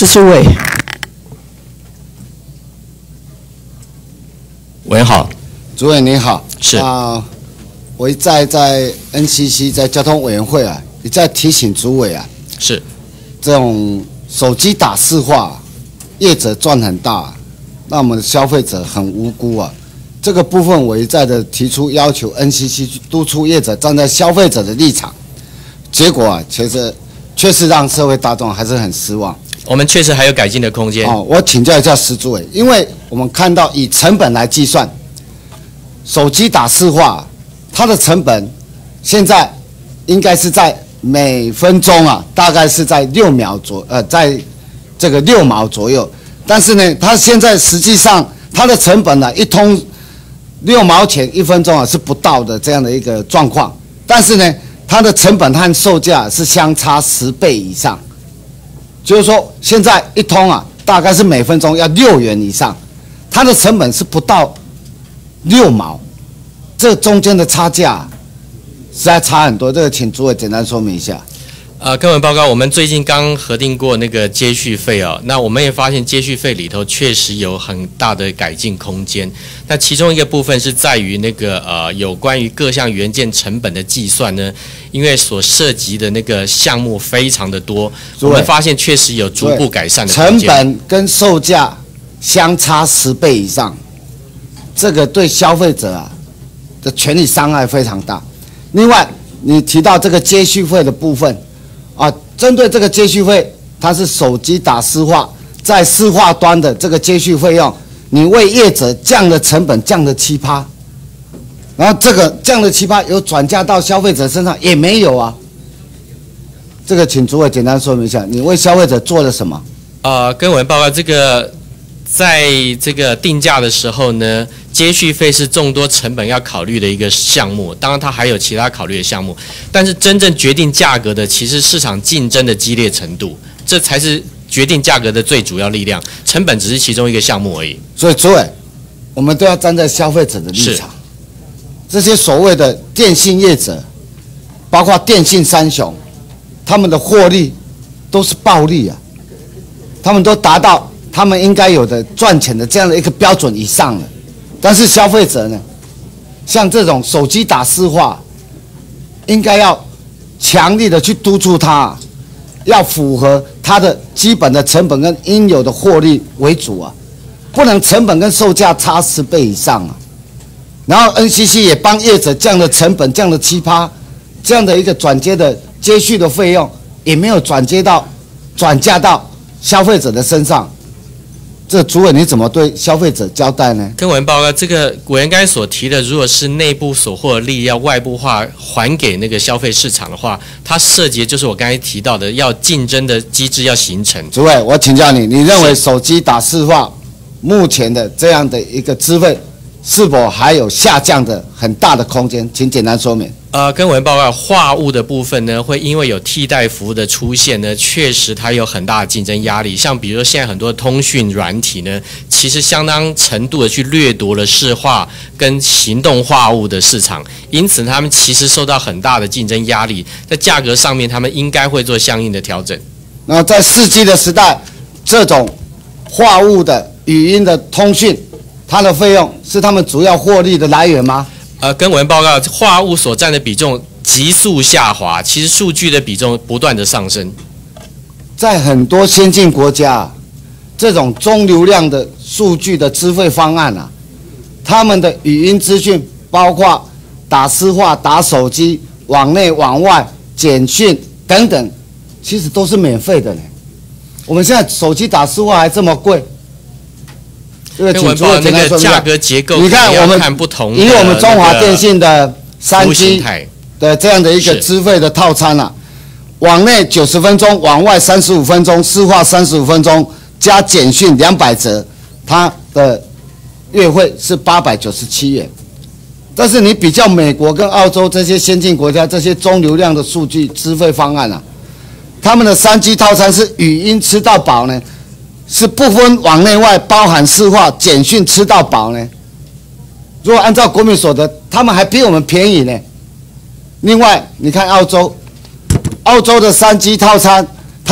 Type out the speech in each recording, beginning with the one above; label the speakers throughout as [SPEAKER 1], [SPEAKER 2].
[SPEAKER 1] 施主委。
[SPEAKER 2] 委员好，
[SPEAKER 3] 主委你好，
[SPEAKER 2] 是
[SPEAKER 3] 我一再在 NCC 在交通委员会啊，一再提醒主委啊，
[SPEAKER 2] 是
[SPEAKER 3] 这种手机打市话，业者赚很大，那我们的消费者很无辜啊。这个部分我一再的提出要求 NCC 去督促业者站在消费者的立场，结果啊，确实让社会大众还是很失望。
[SPEAKER 2] 我们确实还有改进的空间。
[SPEAKER 3] 我请教一下施主委，因为我们看到以成本来计算，手机打市话，它的成本现在应该是在每分钟啊，大概是在在这个6毛左右。但是呢，它现在实际上它的成本呢，一通6毛钱1分钟啊是不到的这样的一个状况。但是呢，它的成本和售价是相差10倍以上。就是说，现在一通啊，大概是每分钟要6元以上，它的成本是不到6毛，这中间的差价实在差很多。这个请主委简单说明一下。
[SPEAKER 2] 各位报告，我们最近刚核定过那个接续费哦，那我们也发现接续费里头确实有很大的改进空间。那其中一个部分是在于那个有关于各项元件成本的计算呢，因为所涉及的那个项目非常的多，我们发现确实有逐步改善的空间。
[SPEAKER 3] 成本跟售价相差10倍以上，这个对消费者啊的权利伤害非常大。另外，你提到这个接续费的部分。针对这个接续费，它是手机打市话，在市话端的这个接续费用，你为业者降了成本，降了7%，然后这个降了7%有转嫁到消费者身上也没有啊。这个请主委简单说明一下，你为消费者做了什么？
[SPEAKER 2] 跟我们报告，这个在这个定价的时候呢，接续费是众多成本要考虑的一个项目，当然它还有其他考虑的项目，但是真正决定价格的，其实市场竞争的激烈程度，这才是决定价格的最主要力量，成本只是其中一个项目而已。
[SPEAKER 3] 所以主委，我们都要站在消费者的立场。这些所谓的电信业者，包括电信三雄，他们的获利都是暴利啊，他们都达到他们应该有的赚钱的这样的一个标准以上了。但是消费者呢，像这种手机打市话，应该要强力的去督促他，要符合他的基本的成本跟应有的获利为主啊，不能成本跟售价差10倍以上啊。然后 NCC 也帮业者降了成本，降了7%，这样的一个转接的接续的费用也没有转嫁到消费者的身上。这主委你怎么对消费者交代呢？
[SPEAKER 2] 跟委员报告，这个委员刚才所提的，如果是内部所获的利要外部化还给那个消费市场的话，它涉及就是我刚才提到的，要竞争的机制要形成。
[SPEAKER 3] 主委，我请教你，你认为手机打市话目前的这样的一个资费，是否还有下降的很大的空间？请简单说明。
[SPEAKER 2] 跟委员报告，话务的部分呢，会因为有替代服务的出现呢，确实它有很大的竞争压力。像比如说现在很多通讯软体呢，其实相当程度的去掠夺了市话跟行动话务的市场，因此他们其实受到很大的竞争压力，在价格上面他们应该会做相应的调整。
[SPEAKER 3] 那在4G 的时代，这种话务的语音的通讯，它的费用是他们主要获利的来源吗？
[SPEAKER 2] 跟委员报告，话务所占的比重急速下滑，其实数据的比重不断的上升。
[SPEAKER 3] 在很多先进国家，这种中流量的数据的资费方案啊，他们的语音资讯包括打市话、打手机、往内往外、简讯等等，其实都是免费的呢。我们现在手机打市话还这么贵。这个请主委简单说明一下。
[SPEAKER 2] 价格结构，
[SPEAKER 3] 你看我们以我们中华电信的3G 的这样的一个资费的套餐啊，往内90分钟，往外35分钟，市话35分钟，加简讯200折，它的月费是897元。但是你比较美国跟澳洲这些先进国家这些中流量的数据资费方案啊，他们的3G 套餐是语音吃到饱呢，是不分往内外，包含市话、简讯吃到饱呢。如果按照国民所得，他们还比我们便宜呢。另外，你看澳洲的3G 套餐，它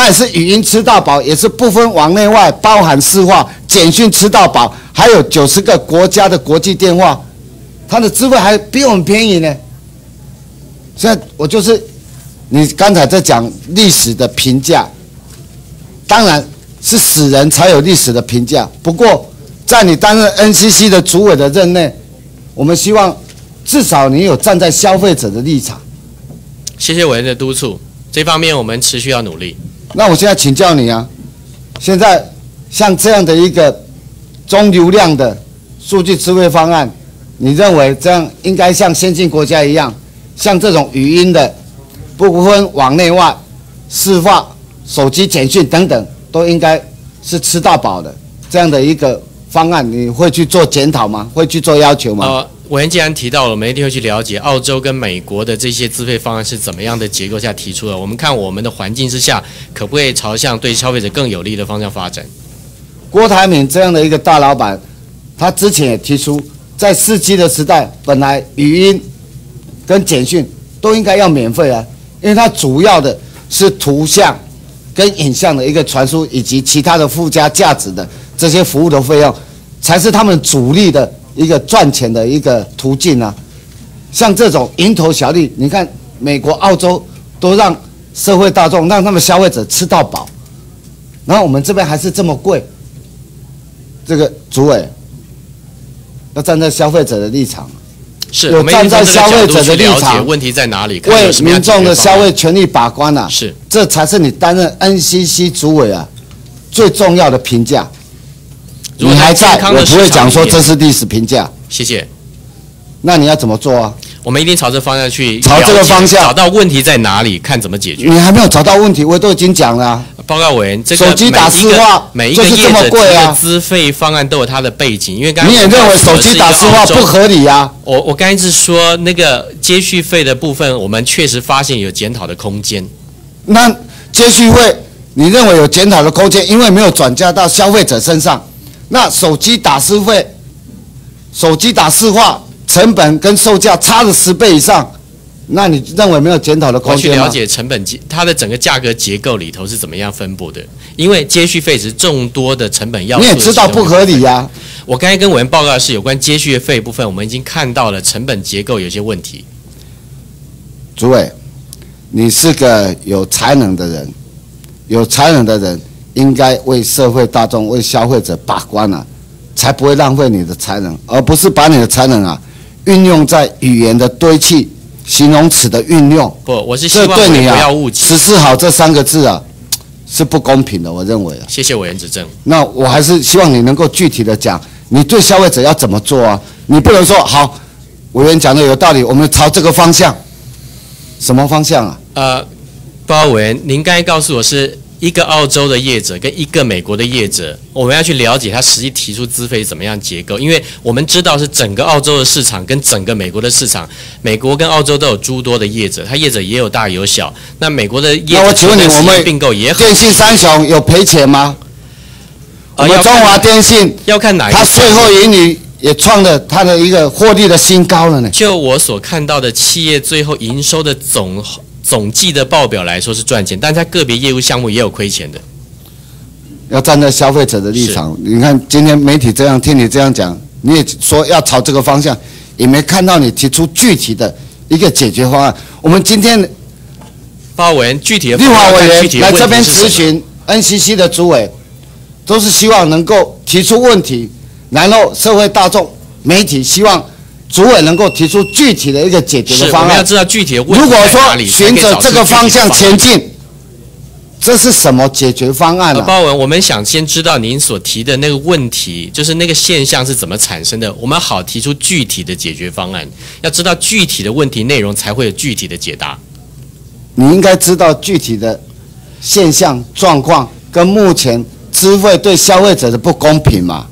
[SPEAKER 3] 它也是语音吃到饱，也是不分往内外，包含市话、简讯吃到饱，还有90个国家的国际电话，它的资费还比我们便宜呢。现在我就是，你刚才在讲历史的评价，当然是死人才有历史的评价。不过，在你担任 NCC 的主委的任内，我们希望至少你有站在消费者的立场。
[SPEAKER 2] 谢谢委员的督促，这方面我们持续要努力。
[SPEAKER 3] 那我现在请教你啊，现在像这样的一个中流量的数据智慧方案，你认为这样应该像先进国家一样，像这种语音的，不分往内外、市话、手机简讯等等，都应该是吃到饱的这样的一个方案，你会去做检讨吗？会去做要求吗？
[SPEAKER 2] 委员既然提到了，我们一定会去了解澳洲跟美国的这些资费方案是怎么样的结构下提出的。我们看我们的环境之下，可不可以朝向对消费者更有利的方向发展？
[SPEAKER 3] 郭台铭这样的一个大老板，他之前也提出，在4G 的时代，本来语音跟简讯都应该要免费啊，因为它主要的是图像跟影像的一个传输，以及其他的附加价值的这些服务的费用，才是他们主力的一个赚钱的一个途径啊。像这种蝇头小利，你看美国、澳洲都让社会大众、让他们消费者吃到饱，然后我们这边还是这么贵。这个主委要站在消费者的立场，
[SPEAKER 2] 是
[SPEAKER 3] 有站在消费者的立场，
[SPEAKER 2] 问题在哪里？
[SPEAKER 3] 为民众的消费权利把关啊！
[SPEAKER 2] 是，
[SPEAKER 3] 这才是你担任 NCC 主委啊最重要的评价。你还在，我不会讲说这是历史评价。
[SPEAKER 2] 谢谢。
[SPEAKER 3] 那你要怎么做啊？
[SPEAKER 2] 我们一定朝这方向去，
[SPEAKER 3] 朝这个方向
[SPEAKER 2] 找到问题在哪里，看怎么解决。
[SPEAKER 3] 你还没有找到问题，我都已经讲了啊。
[SPEAKER 2] 报告委员，这个
[SPEAKER 3] 手机打市话
[SPEAKER 2] 每一个业者的资费方案都有它的背景，因为刚才
[SPEAKER 3] 你也认为手机打市话不合理啊？
[SPEAKER 2] 我刚才是说那个接续费的部分，我们确实发现有检讨的空间。
[SPEAKER 3] 那接续费你认为有检讨的空间，因为没有转嫁到消费者身上。那手机打市费、手机打市话成本跟售价差了10倍以上。那你认为没有检讨的空间吗？
[SPEAKER 2] 我去了解成本它的整个价格结构里头是怎么样分布的，因为接续费只是众多的成本要素。
[SPEAKER 3] 你也知道不合理啊。
[SPEAKER 2] 我刚才跟委员报告的是有关接续费部分，我们已经看到了成本结构有些问题。
[SPEAKER 3] 主委，你是个有才能的人，有才能的人应该为社会大众、为消费者把关啊，才不会浪费你的才能，而不是把你的才能啊运用在语言的堆砌。形容词的运用，
[SPEAKER 2] 不，我是希望委员不要误解。
[SPEAKER 3] 实施好这3个字啊，是不公平的，我认为啊。
[SPEAKER 2] 谢谢委员指正。
[SPEAKER 3] 那我还是希望你能够具体的讲，你对消费者要怎么做啊？你不能说好，委员讲的有道理，我们朝这个方向，什么方向啊？
[SPEAKER 2] 报告委员，您刚才告诉我是一个澳洲的业者跟一个美国的业者，我们要去了解他实际提出资费怎么样结构，因为我们知道是整个澳洲的市场跟整个美国的市场，美国跟澳洲都有诸多的业者，他业者也有大有小。那美国的业者，
[SPEAKER 3] 那我请问你，我们
[SPEAKER 2] 并购也很
[SPEAKER 3] 电信三雄有赔钱吗？我们中华电信
[SPEAKER 2] 要看哪一个，
[SPEAKER 3] 它税后盈余也创了它的一个获利的新高了呢。
[SPEAKER 2] 就我所看到的企业最后营收的总计的报表来说是赚钱，但在个别业务项目也有亏钱的。
[SPEAKER 3] 要站在消费者的立场，你看今天媒体这样听你这样讲，你也说要朝这个方向，也没看到你提出具体的一个解决方案。我们今天
[SPEAKER 2] 报告委员具体的
[SPEAKER 3] 立法委员来这边咨询 NCC 的主委，都是希望能够提出问题，然后社会大众、媒体希望主委能够提出具体的一个解决的方案。
[SPEAKER 2] 我们要知道具体的问题
[SPEAKER 3] 如果
[SPEAKER 2] 在哪里，
[SPEAKER 3] 说循着这个方向前进，这是什么解决方案啊？
[SPEAKER 2] 报告委员，我们想先知道您所提的那个问题，就是那个现象是怎么产生的，我们好提出具体的解决方案。要知道具体的问题内容，才会有具体的解答。
[SPEAKER 3] 你应该知道具体的现象状况跟目前资费对消费者的不公平嘛？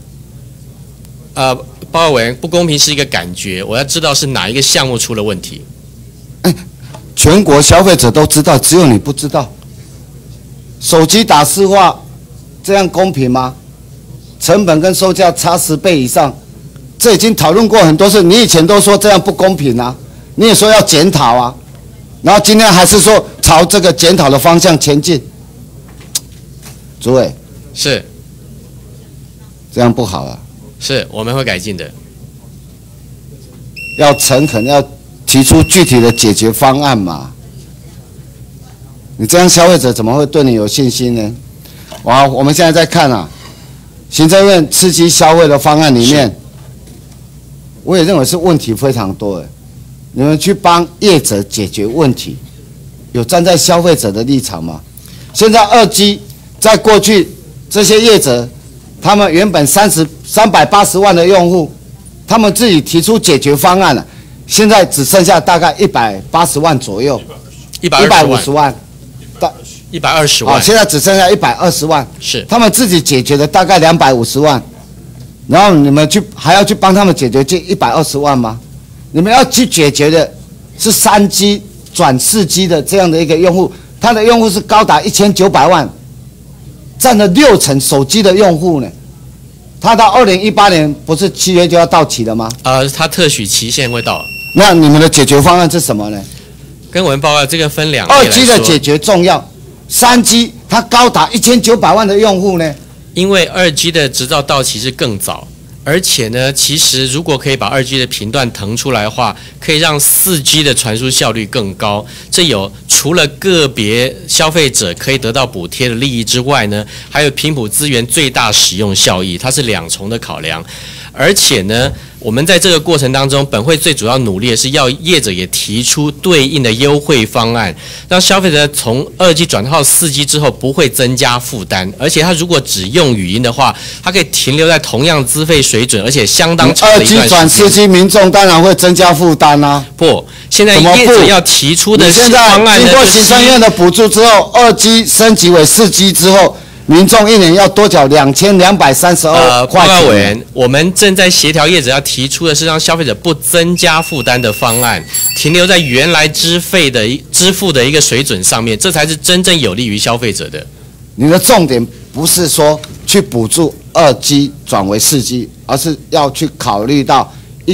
[SPEAKER 2] 报告委员，不公平是一个感觉，我要知道是哪一个项目出了问题。
[SPEAKER 3] 全国消费者都知道，只有你不知道。手机打市话，这样公平吗？成本跟售价差10倍以上，这已经讨论过很多次。你以前都说这样不公平啊，你也说要检讨啊，然后今天还是说朝这个检讨的方向前进。 主委
[SPEAKER 2] 是，
[SPEAKER 3] 这样不好啊，
[SPEAKER 2] 是我们会改进的。
[SPEAKER 3] 要诚恳，要提出具体的解决方案嘛。你这样消费者怎么会对你有信心呢？我们现在在看啊，行政院刺激消费的方案里面，我也认为是问题非常多的。你们去帮业者解决问题，有站在消费者的立场吗？现在2G在过去这些业者，他们原本380万的用户，他们自己提出解决方案了，现在只剩下大概180万左右，150万。
[SPEAKER 2] 120万，
[SPEAKER 3] 现在只剩下120万，
[SPEAKER 2] 是
[SPEAKER 3] 他们自己解决的大概250万，然后你们还要去帮他们解决这120万吗？你们要去解决的是3G 转4G 的这样的一个用户，他的用户是高达1900万，占了60%手机的用户呢。他到2018年不是7月就要到期了吗？
[SPEAKER 2] 他特许期限会到。
[SPEAKER 3] 那你们的解决方案是什么呢？
[SPEAKER 2] 跟我们报告这个分两类来说。
[SPEAKER 3] 2G 的解决重要。3G 它高达1900万的用户呢，
[SPEAKER 2] 因为2G 的执照到期是更早，而且呢，其实如果可以把2G 的频段腾出来的话，可以让4G 的传输效率更高。这有除了个别消费者可以得到补贴的利益之外呢，还有频谱资源最大使用效益，它是2重的考量。而且呢，我们在这个过程当中，本会最主要努力的是要业者也提出对应的优惠方案，让消费者从2G 转到4G 之后不会增加负担，而且他如果只用语音的话，它可以停留在同样资费水准，而且相当长的一段时间。
[SPEAKER 3] 2G 转4G，民众当然会增加负担啊。
[SPEAKER 2] 不，现在业者要提出的
[SPEAKER 3] 现在
[SPEAKER 2] 方案呢，
[SPEAKER 3] 经过行政院的补助之后，2G 升级为4G 之后，民众1年要多缴2232块钱。
[SPEAKER 2] 报告委员，我们正在协调业者要提出的是让消费者不增加负担的方案，停留在原来支付的一个水准上面，这才是真正有利于消费者的。
[SPEAKER 3] 你的重点不是说去补助2G 转为4G，而是要去考虑到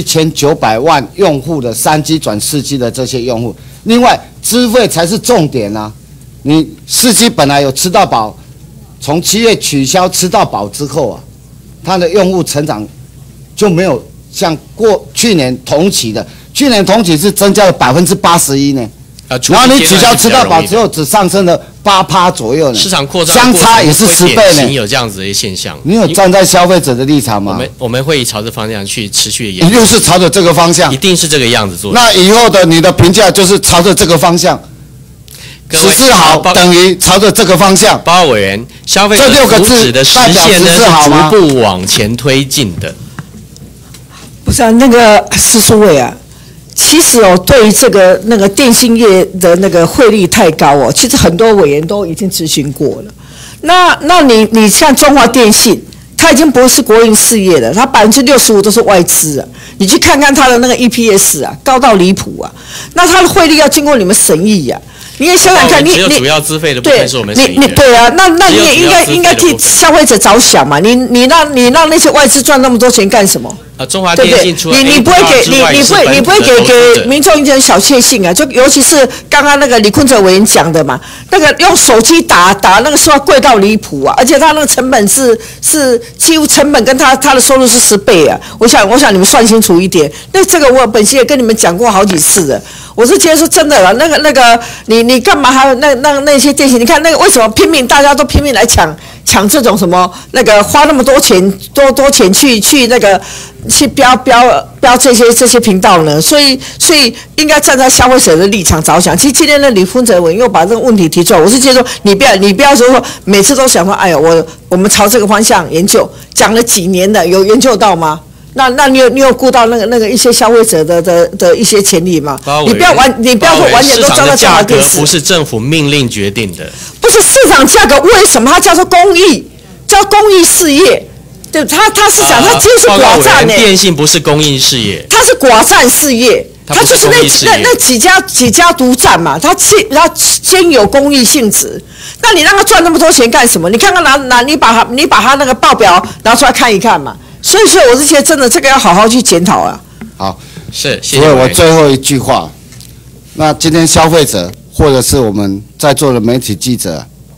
[SPEAKER 3] 1900万用户的3G 转4G 的这些用户。另外，资费才是重点啊！你4G 本来有吃到饱。从7月取消吃到饱之后啊，它的用户成长就没有像去年同期是增加了81%呢。然后你取消吃到饱之后，只上升了8%左右呢。
[SPEAKER 2] 市场扩张
[SPEAKER 3] 相差也是10倍呢。
[SPEAKER 2] 有这样子的现象。
[SPEAKER 3] 你有站在消费者的立场吗？
[SPEAKER 2] 我们会朝着方向去持续的研究。
[SPEAKER 3] 一定是朝着这个方向。
[SPEAKER 2] 一定是这个样子做。
[SPEAKER 3] 那以后的你的评价就是朝着这个方向。实施好等于朝着这个方向。
[SPEAKER 2] 报告委员，消费者福祉的实现呢是逐步往前推进的。
[SPEAKER 1] 不是啊，那个施书伟啊，其实对于这个电信业的汇率太高其实很多委员都已经咨询过了。那你像中华电信，它已经不是国营事业了，它65%都是外资啊。你去看看它的EPS 啊，高到离谱啊。那它的汇率要经过你们审议啊。你也想想看，
[SPEAKER 2] 只有主要资费的部分是我们审议的。
[SPEAKER 1] 对啊，那你也应该替消费者着想嘛。你让那些外资赚那么多钱干什么？
[SPEAKER 2] 中华电信除了
[SPEAKER 1] 你不会给民众一点小确幸啊？就尤其是刚刚李坤哲委员讲的嘛，用手机打收费贵到离谱啊，而且他成本是几乎成本跟他的收入是10倍啊。我想你们算清楚一点。那这个我本席也跟你们讲过好几次了。我是觉得说真的啦，你干嘛还有那些电信？你看为什么大家都拼命来抢这种什么花那么多钱多钱去标这些频道呢？所以应该站在消费者的立场着想。其实今天李坤哲委员又把这个问题提出来，我是觉得说你不要说每次都想说，哎呀，我们朝这个方向研究，讲了几年了，有研究到吗？那你有顾到一些消费者的一些权利吗？你不要说完全都交到中华电视。
[SPEAKER 2] 不是政府命令决定的。
[SPEAKER 1] 不是市场价格，为什么它叫做公益？叫公益事业？对，它市场它几乎是寡占
[SPEAKER 2] 电信不是公益事业，
[SPEAKER 1] 它是寡占事业。它就是那几家独占嘛，它兼有公益性质。那你让他赚那么多钱干什么？你看看你把他报表拿出来看一看嘛。所以我是觉得真的这个要好好去检讨啊。
[SPEAKER 3] 好，
[SPEAKER 2] 谢谢。
[SPEAKER 3] 所以我最后一句话，那今天消费者或者是我们在座的媒体记者，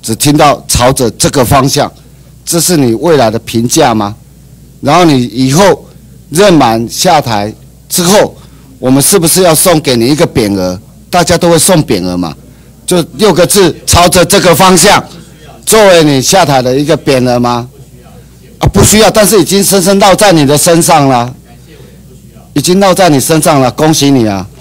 [SPEAKER 3] 只听到朝着这个方向，这是你未来的评价吗？然后你以后任满下台之后，我们是不是要送给你一个匾额？大家都会送匾额嘛，就6个字，朝着这个方向，作为你下台的一个匾额吗？不需要，但是已经深深烙在你的身上了，已经烙在你身上了，恭喜你啊！